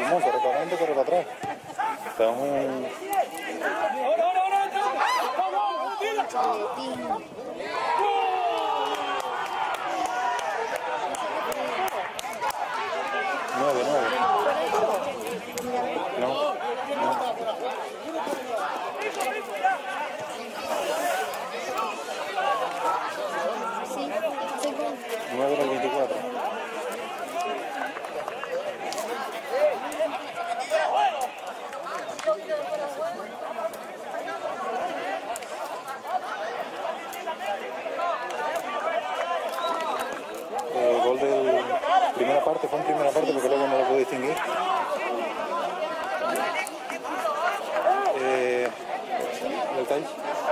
Hermoso, reclamando, corre para atrás. Estamos un... Nueve. No. Sí, 9 del 24. Gol de primera parte, fue en primera parte porque luego no lo pude distinguir. ¿Del Taís?